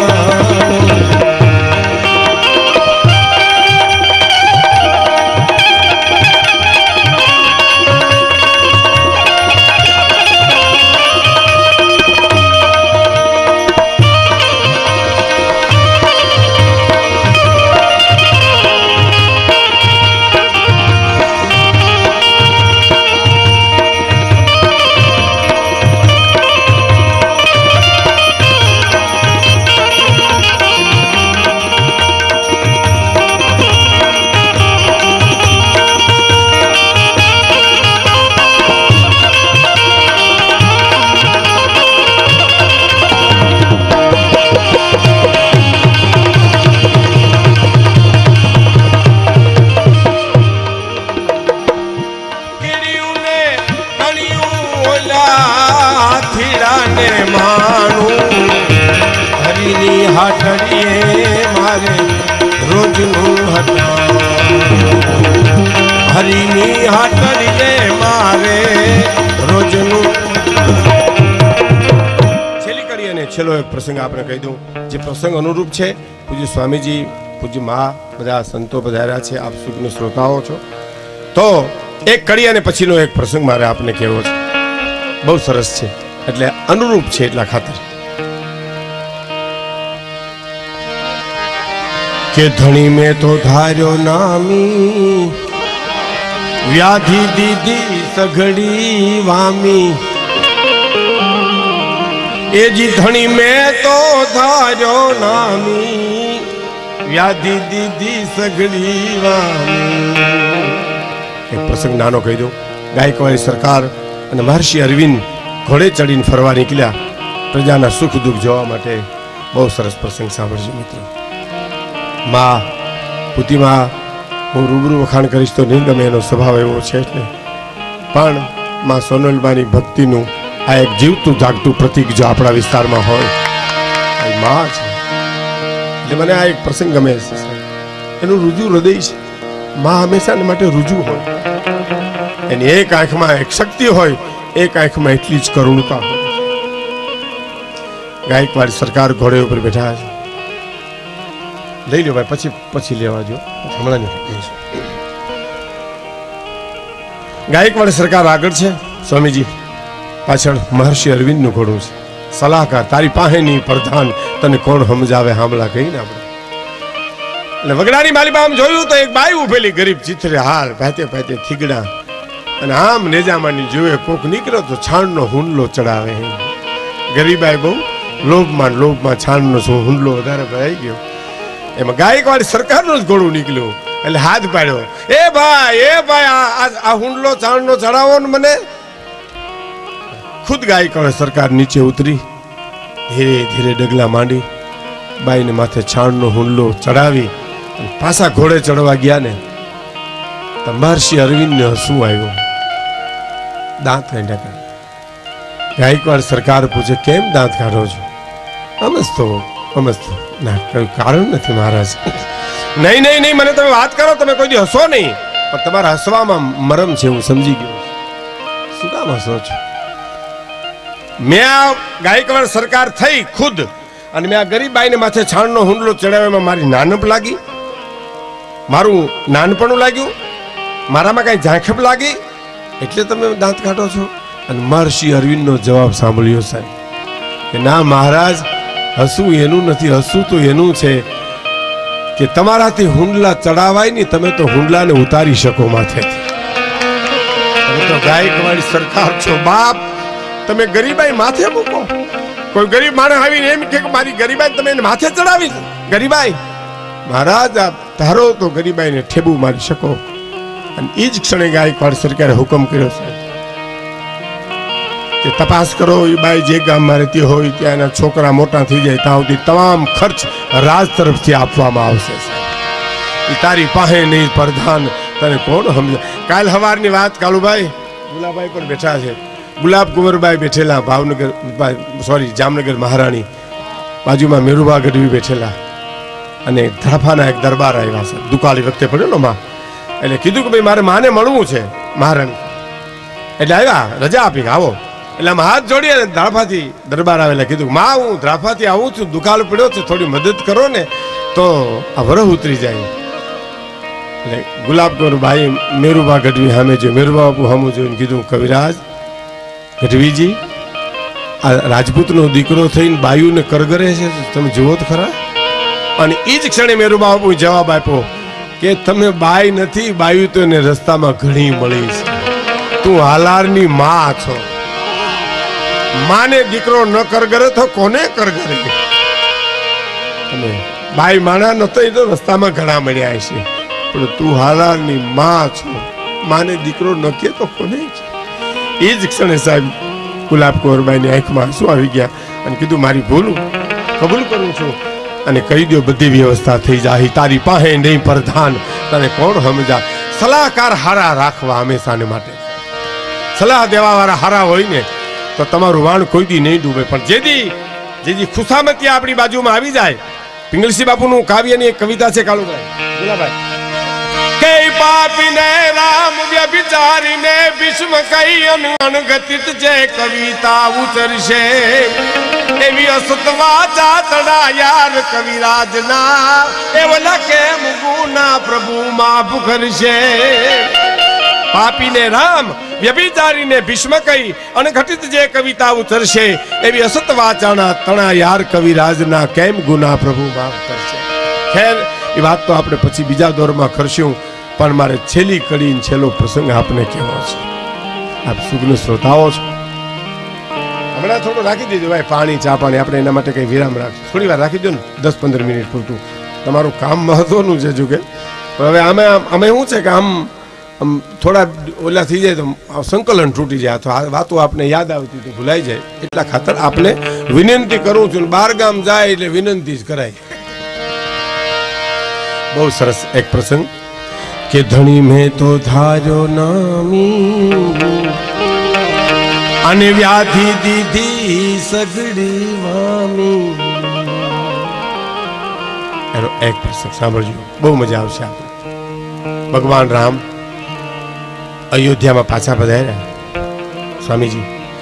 [SPEAKER 1] હાટડીએ મારે રોજનું હરીની હાટડીએ મારે રોજનું. છેલ્લી કરી અને છેલ્લો એક પ્રસંગ આપણે કહી દઉં, જે પ્રસંગ અનુરૂપ છે. પૂજ્ય સ્વામીજી, પૂજ્ય મા, બધા સંતો પધાર્યા છે, આપ સુખના શ્રોતાઓ છો. તો એક કડી અને પછીનો એક પ્રસંગ મારે આપને કહેવો છે. બહુ સરસ છે, એટલે અનુરૂપ છે એટલા ખાતર કે ધણી મેં તો ધાર્યો નામી વ્યાધિ દીધી સઘડી વામી. એ જી ધણી મેં તો ધાર્યો નામી વ્યાધિ દીધી સઘડી વામી. એક પ્રસંગ નાનો કહી દઉં. ગાયકવાડી સરકાર અને મહર્ષિ અરવિંદ ઘોડે ચડીને ફરવા નીકળ્યા પ્રજાના સુખ દુઃખ જોવા માટે. બહુ સરસ પ્રસંગ સાંભળજો મિત્રો. માં પુતિમાં હું રૂબરૂ વખાણ કરીશ તો નહીં ગમે, એનો સ્વભાવ એવો છે જ નહીં. પણ માં સોનલબાની ભક્તિનું આ એક જીવતું જાગતું પ્રતીક જો આપણા વિસ્તારમાં હોય, માં છે. એટલે મને આ એક પ્રસંગ ગમે છે, એનું રુજુ હૃદય છે. માં હંમેશા માટે રુજુ હોય, એની એક આંખમાં એક શક્તિ હોય, એક આંખમાં એટલી જ કરુણતા હોય. ગાયકવાડ સરકાર ઘોડે ઉપર બેઠા છે. લઈ લો ભાઈ, પછી લેવા જો, હમણાં નહીં. ગાયકવાડ સરકાર આગળ છે, સ્વામીજી પાછળ મહર્ષિ અરવિંદનું ઘોડું છે. સલાહકાર તારી પાસે નહીં પ્રધાન, તને કોણ સમજાવે હામલા કહીને આપણે. એટલે વગડાની માલિબા આમ જોયું તો એક બાઈ ઉભેલી, ગરીબ ચિત્રે હાર ભાતે ભાતે થીગડા, અને આમ નેજામાની જોવે કોક નીકળ્યો તો છાણનો હુંડલો ચડાવે. ગરીબાઈ બહુ લોભમાં છાણનો હુંડલો વધારે ભરાઈ ગયો. એમાં ગાયકવાડ સરકારનું જ ઘોડું નીકળ્યું. એટલે હાથ પાડ્યો, એ ભાઈ આ હુંડલો છાણનો ચડાવો ને મને. ખુદ ગાયકવાડ સરકાર નીચે ઉતરી ધીરે ધીરે ડગલા માંડી બાઈને માથે છાણનો હુંડલો ચડાવી પાછા ઘોડે ચડવા ગયા ને તો મહર્ષિ અરવિંદને હસવું આવ્યું, દાંત કાઢ્યા. ગાયકવાડ સરકાર પૂછે, કેમ દાંત કાઢો છો? અમસ્તો ના, કયું કારણ નથી મહારાજ. નહીં, મને તમે વાત કરો, તમે કોઈ દી હસો નહીં, પણ તમારા હસવામાં મરમ છે, હું સમજી ગયો. શું કામ હસો છો? મેં આ ગાયકવાડ સરકાર થઈ ખુદ, અને મેં આ ગરીબ બાઈને માથે છાણનો હુંડલો ચડાવવામાં મારી નાનપ લાગી, મારું નાનપણું લાગ્યું, મારામાં કઈ ઝાંખપ લાગી, એટલે તમે દાંત કાઢો છો. અને મહર્ષિ અરવિંદનો જવાબ સાંભળ્યો સાહેબ કે ના મહારાજ, હસવું એનું નથી, હસવું તો એનું છે કે તમારાથી હુંડલા ચડાવાય નહીં, તમે તો હુંડલાને ઉતારી શકો માથેથી. તમે તો ગાયકવાડી સરકાર છો બાપ, તમે ગરીબાઈ માથે મૂકો. કોઈ ગરીબ માણસ આવીને એમ કે મારી ગરીબાઈ તમે એને માથે ચડાવી. ગરીબાઈ મહારાજ આપ ધારો તો ગરીબાઈને ઠેબુ મારી શકો. અને એ જ ક્ષણે ગાયકવાડ સરકારે હુકમ કર્યો છે કે તપાસ કરો, એ બાઈ જે ગામમાં રહેતી હોય ત્યાં એના છોકરા મોટા થઈ જાય ત્યાં સુધી તમામ ખર્ચ રાજ તરફથી આપવામાં આવશે. એ તારી પાસે નહીં પ્રધાન, તને કોણ સમજે? કાલ સવારની વાત કાલુભાઈ ગુલાબાઈ પણ બેઠા છે, ગુલાબ કુંવરબાઈ બેઠેલા, ભાવનગર જામનગર મહારાણી, બાજુમાં મેરુભા ગઢવી બેઠેલા, અને ધાફાના એક દરબાર આવ્યા છે. દુકાળી વખતે પડ્યો ને માં, એટલે કીધું કે ભાઈ મારે માને મળવું છે. મહારાણી. એટલે આવ્યા, રજા આપી આવો. એટલે આમ હાથ જોડી અને દ્રાફાથી દરબાર આવેલા કીધું, માં હું દ્રાફાથી આવું છું, દુકાળ પડ્યો છે, થોડી મદદ કરો ને તો આ વરહ ઉતરી જાય. એટલે ગુલાબકુંવર ભાઈ મેરુબા ગઢવી સામે જોયું, મેરુબા બાપુ સામું જોઈને કીધું, કવિરાજ ગઢવીજી, આ રાજપૂતનો દીકરો થઈને બાયુને કરગરે છે, તમે જુઓ તો ખરા. અને એ જ ક્ષણે મેરુબા બાપુ જવાબ આપ્યો કે તમે બાઈ નથી, બાયુ તો એને રસ્તામાં ઘણી મળી છે, તું હાલારની માં છો. માને દીકરો ન કરગરે તો કોને કરગરે? અને બાઈ માણા નતો એ તો રસ્તામાં ઘણા મળ્યા છે, પણ તું હાલારની માં છો, માને દીકરો ન કે તો કોને કે? એ જ ક્ષણે સાહેબ ગુલાબકુંવરબાઈની આંખમાં આંસુ આવી ગયા અને કીધું, મારી ભૂલ કબૂલ કરું છું અને કહી દો બધી વ્યવસ્થા થઈ જાય, તારી પાસે નહીં પ્રધાન, તને કોણ સમજા? સલાહકાર હારા રાખવા હંમેશાને માટે. સલાહ દેવા વાળા હારા હોય ને તો તમારું વાણ કોઈ દી નહીં ડૂબે. પણ જેદી ખુશામતી આપણી બાજુમાં આવી જાય. પિંગલસિંહ બાપુનું કાવ્યની એક કવિતા છે, કાળુભાઈ બોલાભાઈ, કે પાપીને રામ વ્યભિચારીને ભીષ્મ કહી અનગતિત જે કવિતા ઉતરશે, એવી અસત વાચા તડા યાર કવિરાજના, એવલા કેમ ગુના પ્રભુ માફ કરશે. પાપીને રામ વ્યભિચારીને ભીષ્મ કહી અનઘટિત જે કવિતા ઉતરશે, એવી અસત વાચાના તણા યાર કવિરાજના, કેમ ગુના પ્રભુ માફ કરશે. ખેર એ વાત તો આપણે પછી બીજા દોરમાં કરશું, પણ મારે છેલ્લી કડી છેલ્લો પ્રસંગ આપને કહેવો છે. આપ સુગ્ન શ્રોતાઓ છો, હમણાં થોડું રાખી દીધું ભાઈ, પાણી ચા પાણી, આપણે એના માટે કઈ વિરામ રાખશું, થોડી વાર રાખી દો ને, 10-15 મિનિટ પૂરતું. તમારું કામ મહત્વનું છે જો કે, હવે અમે શું છે કે આમ થોડા ઓલા થઈ જાય તો સંકલન તૂટી જાય, તો આ વાતો આપણે યાદ આવતી તો ભૂલાઈ જાય, એટલા ખાતર આપણે વિનંતી કરું છું. બાર ગામ જાય એટલે વિનંતી જ કરાય. બહુ સરસ એક પ્રસંગ કે ધણી મેં તો ધાર્યો નામી અને વ્યાધિ દીધી સગડી વામી. એનો એક પ્રસંગ સાંભળજો, બહુ મજા આવશે. આપણે ભગવાન રામ અયોધ્યામાં પાછા પધાર્યા. સ્વામીજી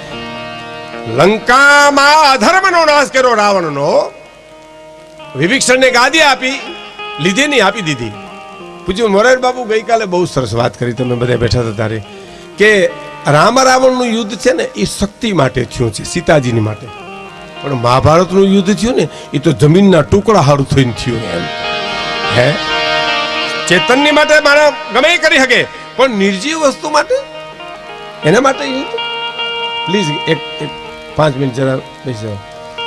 [SPEAKER 1] લંકામાં અધર્મનો નાશ કર્યો રાવણનો, વિભીષણને ગાદી આપી, લીધે નહીં આપી દીધી. પૂજ્ય મોરારી બાપુ ગઈકાલે બહુ સરસ વાત કરી, તમે બધા બેઠા હતા ત્યારે, કે રામ રાવણનું યુદ્ધ છે ને એ શક્તિ માટે થયું છે, સીતાજીની માટે. પણ મહાભારતનું યુદ્ધ થયું ને એ તો જમીનના ટુકડા હારું થઈને થયું. એમ હે ચેતનની માટે મારા ગમે કરી શકે, પણ નિર્જીવ વસ્તુ માટે એના માટે યુદ્ધ. પ્લીઝ એક 5 મિનિટ જરા બેસી.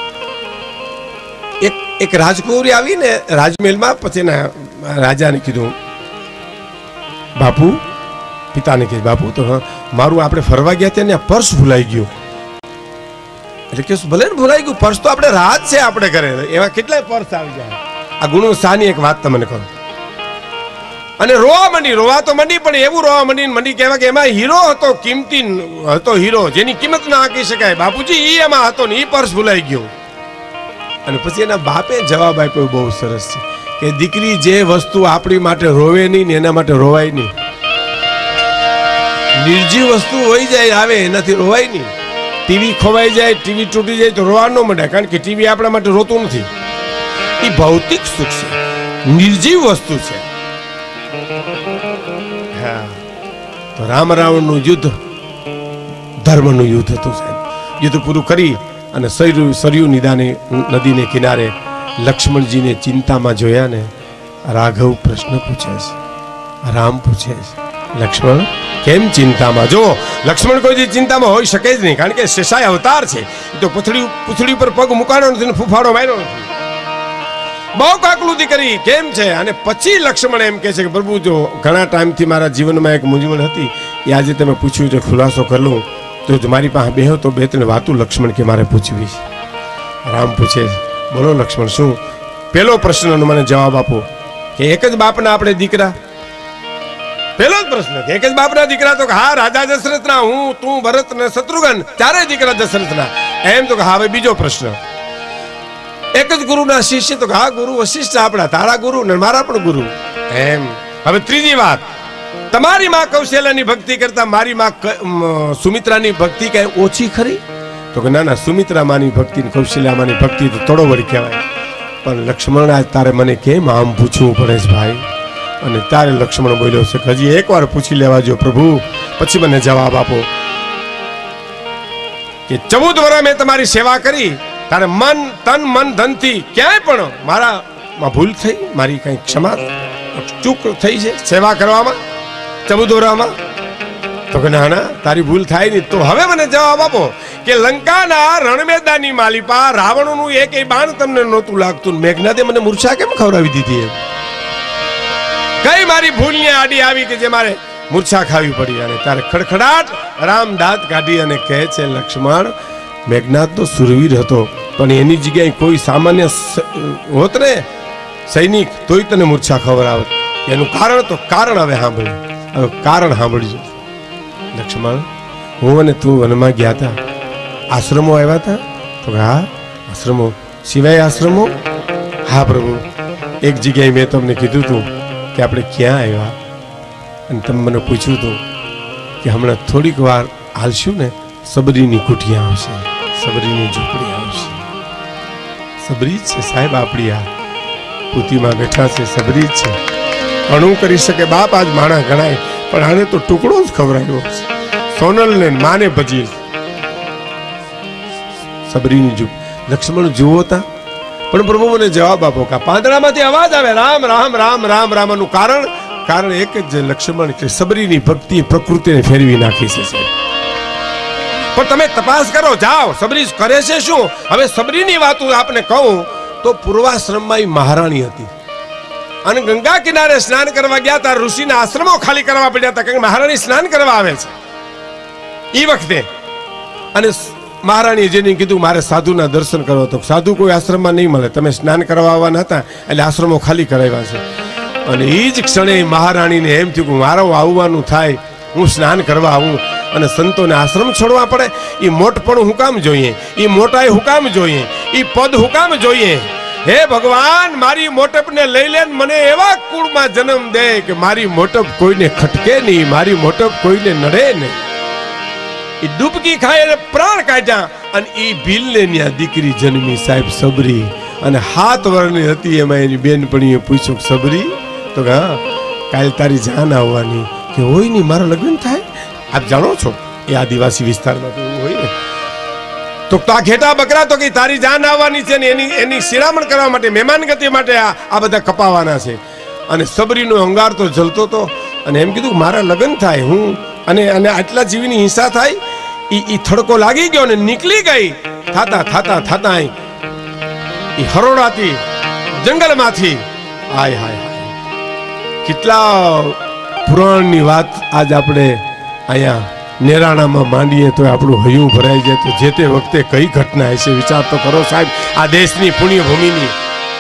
[SPEAKER 1] એક રાજકુંવરી આવીને રાજમહેલમાં, પછી એના રાજાને કીધું, બાપુ, પિતાને કીધું, બાપુ તો મારું આપણે ફરવા ગયા ત્યાં પર્સ ભૂલાઈ ગયું. એટલે કે ભલે ને ભૂલાઈ ગયું, પર્સ તો આપણે રાત છે આપણે ઘરે, એવા કેટલાય પર્સ આવી જાય. આ ગુણો સાની એક વાત તમને કહું. અને રોવા તો મંડી, પણ એવું રોવા મંડી કહેવાય કે એમાં હીરો હતો, કિંમતી હતો હીરો, જેની કિંમત ના આંકી શકાય. બાપુજી ઈ એમાં હતો ને, ઈ પર્સ ભૂલાઈ ગયું. અને પછી એના બાપે જવાબ આપ્યો, બહુ સરસ છે, કે દીકરી જે વસ્તુ આપણી માટે રોવે નહીં ને એના માટે રોવાય નહીં. નિર્જીવ વસ્તુ હોઈ જાય આવે, એનાથી રોવાય નહીં. ટીવી ખોવાઈ જાય, ટીવી તૂટી જાય તો રોવા ન મળે, કારણ કે ટીવી આપણા માટે રોતું નથી. એ ભૌતિક સુખ છે, નિર્જીવ વસ્તુ છે. હા, તો રામ રાવણનું યુદ્ધ ધર્મનું યુદ્ધ હતું સાહેબ. યુદ્ધ પૂરું કરી અને સરયુ નદીને કિનારે લક્ષ્મણજીને ચિંતામાં જોયા ને રાઘવ પ્રશ્ન પૂછે છે, રામ પૂછે છે, લક્ષ્મણ કેમ ચિંતામાં? જો લક્ષ્મણ કોઈ ચિંતામાં હોઈ શકે જ નહીં, કારણ કે શેષાય અવતાર છે. એ તો પૂંછડી પર પગ મુકાણો નથી, ફૂફાડો માર્યો નથી. બહુ કાકલુદી કરી, કેમ છે? અને પછી લક્ષ્મણ એમ કહે છે કે પ્રભુ, જો ઘણા ટાઈમથી મારા જીવનમાં એક મૂંઝવણ હતી, એ આજે તમે પૂછ્યું છે, ખુલાસો કરી લઉં તો મારી પાસે બેહો તો 2-3 વાતો લક્ષ્મણ કે મારે પૂછવી છે. રામ પૂછે, બોલો લક્ષ્મણ, શું? પહેલો પ્રશ્નનો મને જવાબ આપો કે એક જ બાપના આપણે દીકરા? પહેલો જ પ્રશ્ન કે એક જ બાપના દીકરા? તો હા, રાજા દશરથના, હું, તું, ભરત ને શત્રુઘ્ન, ચારે દીકરા દશરથના. એમ તો હા. હવે બીજો પ્રશ્ન, એક જ ગુરુના શિષ્ય? તો હા, ગુરુ વશિષ્ઠ આપણા, તારા ગુરુ ને મારા પણ ગુરુ. એમ. હવે ત્રીજી વાત, તમારી માં કૌશલ્યાની ભક્તિ કરતા મારી માં સુમિત્રાની ભક્તિ કઈ ઓછી ખરી? તો કે ના ના, સુમિત્રા માની ભક્તિ ને કૌશલ્યા માની ભક્તિ તો થોડો વળી કહેવાય. પણ લક્ષ્મણ, આજ તારે મને કેમ આમ પૂછવું પડે છે ભાઈ? અને તારે લક્ષ્મણ બોલ્યો છે કે હજી એકવાર પૂછી લેવા જો પ્રભુ, પછી મને જવાબ આપો કે 14 વર્ષ મેં તમારી સેવા કરી, તારે મન તન મન ધનથી ક્યાંય પણ મારામાં ભૂલ થઈ, મારી કઈ ક્ષમા ચૂક થઈ છે સેવા કરવામાં 14 વર્ષમાં? તો કે ના ના, તારી ભૂલ થાય નહીં. તો હવે મને જવાબ આપો કે લંકાના રણમેદાની માલિપા રાવણનું એક બાણ તમને નહોતું લાગતું, મેઘનાદે મને મૂર્છા કેમ ખવડાવી દીધી? એમ કઈ મારી ભૂલને આડી આવી કે જે મારે મૂર્છા ખાવી પડી? અને તારે ખડખડાટ રામ દાંત કાઢી અને કહે છે, લક્ષ્મણ, મેઘનાદ તો સુરવીર હતો, પણ એની જગ્યાએ કોઈ સામાન્ય હોત ને સૈનિક, તોય તને મૂર્છા ખવડાવત. એનું કારણ તો કારણ હવે સાંભળ્યું. હવે કારણ સાંભળજો લક્ષ્મણ. હું અને તું વનમાં ગયા હતા, આશ્રમો આવ્યા હતા? તો હા, આશ્રમો સિવાય આશ્રમો? હા પ્રભુ, એક જગ્યાએ મેં તમને કીધું હતું કે આપણે ક્યાં આવ્યા, અને તમે મને પૂછ્યું હતું કે હમણાં થોડીક વાર હાલશું ને સબરીની કુટિયા આવશે, સબરીની ઝૂંપડી આવશે. સબરી જ છે સાહેબ, આપણી આ પૂતીમાં બેઠા છે સબરી જ છે. ઘણું કરી શકે બાપ, આજ માણા ગણાય, પણ આને તો ટુકડો જ ખવડાવ્યો. સોનલ ને માને ભજી સબરીની ઝૂંપડી. લક્ષ્મણ જુઓ તા, પણ પ્રભુ મને જવાબ આપો કે પાંદડામાંથી અવાજ આવે રામ રામ રામ રામ રામ નું કારણ એક જ, લક્ષ્મણ કે સબરીની ભક્તિ પ્રકૃતિને ફેરવી નાખી છે. પણ તમે તપાસ કરો, જાઓ સબરી કરે છે શું? હવે સબરીની વાત આપને કહું તો પૂર્વાશ્રમમાં મહારાણી હતી અને ગંગા કિનારે સ્નાન કરવા ગયા હતા. ઋષિના આશ્રમો ખાલી કરવા પડ્યા હતા, કારણ કે મહારાણી સ્નાન કરવા આવે છે એ વખતે. અને મહારાણીએ જેને કીધું મારે સાધુના દર્શન કરો, તો સાધુ કોઈ આશ્રમમાં નહીં મળે, તમે સ્નાન કરવા આવવાના હતા એટલે આશ્રમો ખાલી કરાવ્યા છે. અને એ જ ક્ષણે મહારાણીને એમ થયું કે મારું આવવાનું થાય, હું સ્નાન કરવા આવું અને સંતોને આશ્રમ છોડવા પડે? એ મોટપણું હું કામ જોઈએ? એ મોટાઈ હું કામ જોઈએ? એ પદ હું કામ જોઈએ? હે ભગવાન, મારી મોટપને લઈ લે, મને એવા કુળમાં જન્મ દે કે મારી મોટપ કોઈને ખટકે નહીં, મારી મોટપ કોઈને નડે નહીં. એ ડૂબકી ખાય અને પ્રાણ કાઢ્યા. અને એ ભીલને ત્યાં દીકરી જન્મી સાહેબ સબરી, અને 7 વર્ષની હતી. એમાં એની બેનપણીએ પૂછ્યું, સબરી? તો હા, કાલ તારી જાન આવવાની. કે હોય નહીં, મારા લગ્ન થાય? આપ જાણો છો એ આદિવાસી વિસ્તારમાં તો એવું હોય ને. તો આ ઘેટા બકરા તો કે તારી જાન આવવાની છે ને એની શિરામણ કરવા માટે, મહેમાન ગતિ માટે આ બધા કપાવાના છે. અને સબરીનો અંગાર તો જલતો હતો અને એમ કીધું મારા લગ્ન થાય, હું અને આટલા જીવીની હિંસા થાય. ઈ થડકો લાગી ગયો ને નીકળી ગઈ. થાતા ઈ હરોડાથી જંગલમાંથી હાય હાય હાય, કેટલા પુરાણની વાત આજ આપણે અહીંયા નેરાણામાં માંડીએ તો આપણું હૈયું ભરાઈ જાય. તો જે તે વખતે કઈ ઘટના હશે વિચાર તો કરો સાહેબ. આ દેશની પુણ્યભૂમિની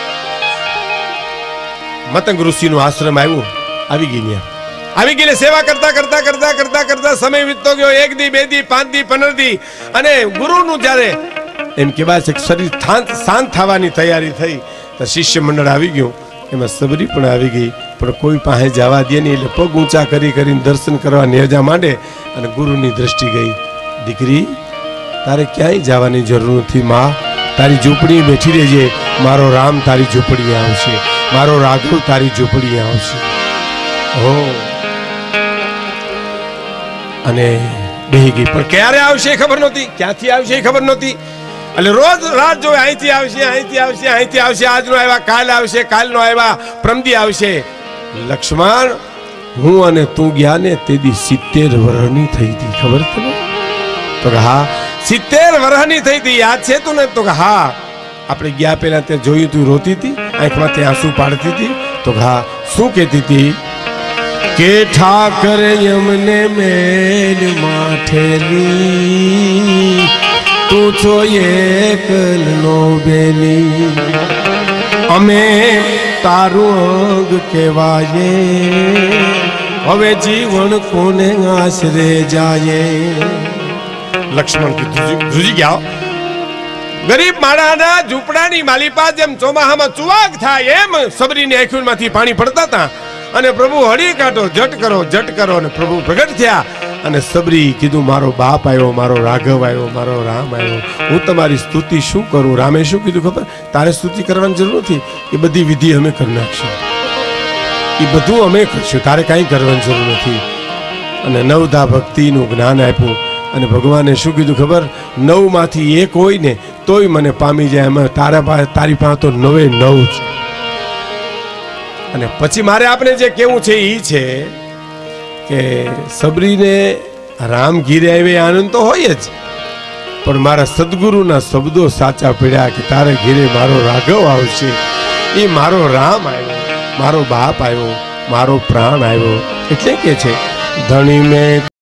[SPEAKER 1] મતંગ ઋષિનું આશ્રમ આવી ગઈ સેવા કરતા સમય વીતતો ગયો. 1 દી 2 દી 5 દી 15 દી. અને ગુરુનું જ્યારે એમ કહેવાય છે કે શરીર શાંત થવાની તૈયારી થઈ તો શિષ્ય મંડળ આવી ગયું. એમાં સબરી પણ આવી ગઈ, પણ કોઈ પાસે જવા દે નહીં. એટલે પગ ઊંચા કરીને દર્શન કરવા નેજા માંડે. અને ગુરુની દ્રષ્ટિ ગઈ, દીકરી તારે ક્યાંય જવાની જરૂર નથી. માં, તારી ઝૂંપડી બેઠી રહેજે. મારો રામ તારી ઝૂંપડી આવશે, મારો રાઘવ તારી ઝૂંપડી આવશે. હો, અને બેહી ગઈ. પણ ક્યારે આવશે ખબર નહોતી, ક્યાંથી આવશે ખબર નહોતી. એટલે રોજ રાત જોવે, અહીંથી આવશે, અહીંથી આવશે, અહીંથી આવશે. આજનો આવ્યા, કાલ આવશે, કાલનો આવ્યા, પ્રમદી આવશે. લક્ષ્મણ, હું અને તું ગયા ને તે દી 70 વર્ષની થઈ હતી, ખબર તને? તો કે હા 70 વર્ષની થઈ હતી, યાદ છે તું ને? તો કે હા, આપણે ગયા પહેલા તે જોયું તું, રોતી હતી, આંખમાંથી આંસુ પાડતી હતી. તો કે હા, શું કહેતી હતી? કે ઠાકર યમને મેલ માઠેલી, તું છો એકલનો બેલી, અમે તારું અંગ કહેવાય, હવે જીવન કોને આશરે જાય. લક્ષ્મણ ધ્રુજી ગયા. ગરીબ માણાના ઝૂંપડાની માલિપા જેમ ચોમાહામાં ચુવાક થાય એમ સબરીની આંખોમાંથી પાણી પડતા હતા અને પ્રભુ હળી કાઢો, જટ કરો અને પ્રભુ પ્રગટ થયા અને સબરી કીધું મારો બાપ આવ્યો, મારો રાઘવ આવ્યો, મારો રામ આવ્યો, હું તમારી સ્તુતિ શું કરું? રામે શું કીધું ખબર? તારે સ્તુતિ કરવાની જરૂર નથી, એ બધી વિધિ અમે કરી નાખશું, એ બધું અમે કરશું, તારે કાંઈ કરવાની જરૂર નથી. અને નવધા ભક્તિનું જ્ઞાન આપ્યું અને ભગવાને શું કીધું ખબર? 9 માંથી એક હોય ને તોય મને પામી જાય, એમાં તારી પાસે તો 9 છે. અને પછી મારે આપણે જે કેવું છે એ છે કે સબરીને રામ ઘીરે આવે આનંદ તો હોય જ, પણ મારા સદગુરુના શબ્દો સાચા પડ્યા કે તારે ઘીરે મારો રાઘવ આવશે, એ મારો રામ આવ્યો, મારો બાપ આવ્યો, મારો પ્રાણ આવ્યો. એટલે કે છે ધણી મેં